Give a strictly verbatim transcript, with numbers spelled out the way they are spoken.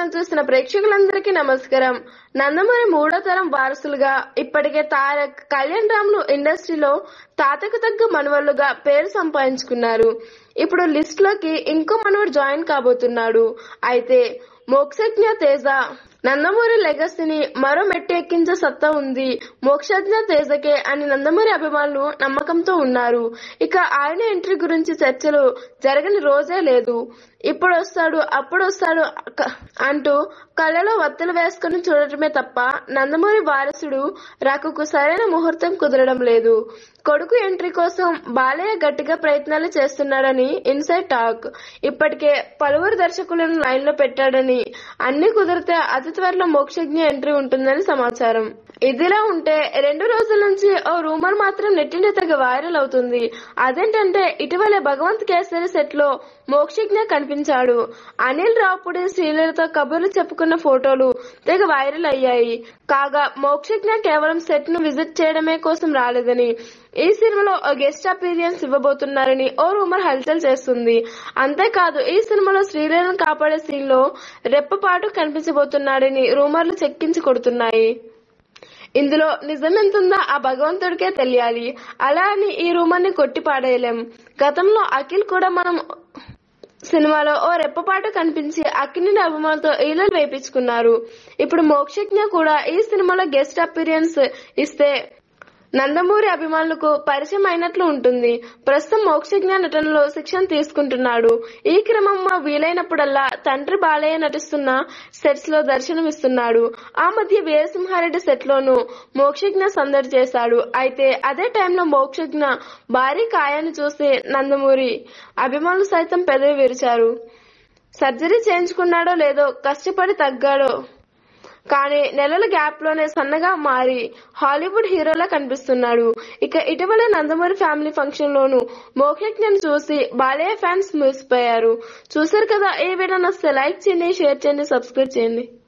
Channel చూసిన ప్రేక్షకులందరికీ నమస్కారం. నందమూరి మూడో తరం వారసులుగా ఇప్పటికే తారక్, కళ్యాణ్ రామ్లు ఇండస్ట్రీలో తాతకు తగ్గ మనవళ్లుగా పేరు సంపాదించుకున్నారు. ఇప్పుడు లిస్ట్ లోకి ఇంకో మనవడు జాయిన్ కాబోతున్నాడు. అయితే మోక్షజ్ఞ తేజ నందమూరి లెగసీని మరో మెట్టు ఎక్కించే సత్తా ఉంది మోక్షజ్ఞ తేజకే అని నందమూరి అభిమానులు నమ్మకంతో ఉన్నారు. ఇక ఆయన ఎంట్రీ గురించి చర్చలు జరగని రోజే లేదు. ఇప్పుడు వస్తాడు అప్పుడు వస్తాడు అంటూ కళ్ళలో వత్తులు వేసుకుని చూడటమే తప్ప నందమూరి వారసుడు రాకకు సరైన ముహూర్తం కుదరడం లేదు. కొడుకు ఎంట్రీ కోసం బాలయ్య గట్టిగా ప్రయత్నాలు చేస్తున్నాడని ఇన్సైడ్ టాక్. ఇప్పటికే పలువురు దర్శకులను లైన్ లో పెట్టాడని, అన్ని కుదిరితే అతి త్వరలో మోక్షజ్ఞ ఎంట్రీ ఉంటుందని సమాచారం. ఇదిలా ఉంటే రెండు రోజుల నుంచి ఓ రూమర్ మాత్రం నెట్టింట తెగ వైరల్ అవుతుంది. అదేంటంటే ఇటీవలే భగవంత్ కేసరి సెట్ లో మోక్షజ్ఞ కనిపించాడు. అనిల్ రావుపూడి శ్రీలీలతో కబుర్లు చెప్పుకున్న ఫోటోలు తెగ వైరల్ అయ్యాయి. కాగా మోక్షజ్ఞ కేవలం సెట్ ను విజిట్ చేయడమే కోసం రాలేదని, ఈ సినిమాలో ఓ గెస్ట్ అపీరియన్స్ ఇవ్వబోతున్నారని ఓ రూమర్ హల్చల్ చేస్తుంది. అంతేకాదు ఈ సినిమాలో శ్రీలీలను కాపాడే సీన్ లో రెప్పపాటు కనిపించబోతున్నాడని రూమర్లు చెక్కించి కొడుతున్నాయి. ఇందులో నిజమెంతుందా ఆ భగవంతుడికే తెలియాలి. అలా అని ఈ రూమర్ ని కొట్టి పాడేయలేం. గతంలో అఖిల్ కూడా మనం సినిమాలో ఓ రెప్పపాటు కనిపించి అక్కినేని అభిమానులతో ఈలలు వేయించుకున్నారు. ఇప్పుడు మోక్షజ్ఞ కూడా ఈ సినిమాలో గెస్ట్ అపీరియన్స్ ఇస్తే నందమూరి అభిమానులకు పరిచయం అయినట్లు ఉంటుంది. ప్రస్తుతం మోక్షజ్ఞ నటనలో శిక్షణ తీసుకుంటున్నాడు. ఈ క్రమంలో వీలైనప్పుడల్లా తండ్రి బాలయ్య నటిస్తున్న సెట్స్ లో దర్శనమిస్తున్నాడు. ఆ మధ్య వీరసింహారెడ్డి సెట్ లోనూ మోక్షజ్ఞ సందడి చేశాడు. అయితే అదే టైంలో మోక్షజ్ఞ భారీ కాయాన్ని చూసి నందమూరి అభిమానులు సైతం పెదవి విరిచారు. సర్జరీ చేయించుకున్నాడో లేదో, కష్టపడి తగ్గాడో కానీ నెలల గ్యాప్ లోనే సన్నగా మారి హాలీవుడ్ హీరోలా కనిపిస్తున్నాడు. ఇక ఇటీవల నందమూరి ఫ్యామిలీ ఫంక్షన్ లోను మోక్షజ్ఞను చూసి బాలయ్య ఫ్యాన్స్ మురిసిపోయారు. చూసారు కదా, ఈ వీడియో నచ్చితే లైక్ చేయండి, షేర్ చేయండి, సబ్స్క్రైబ్ చేయండి.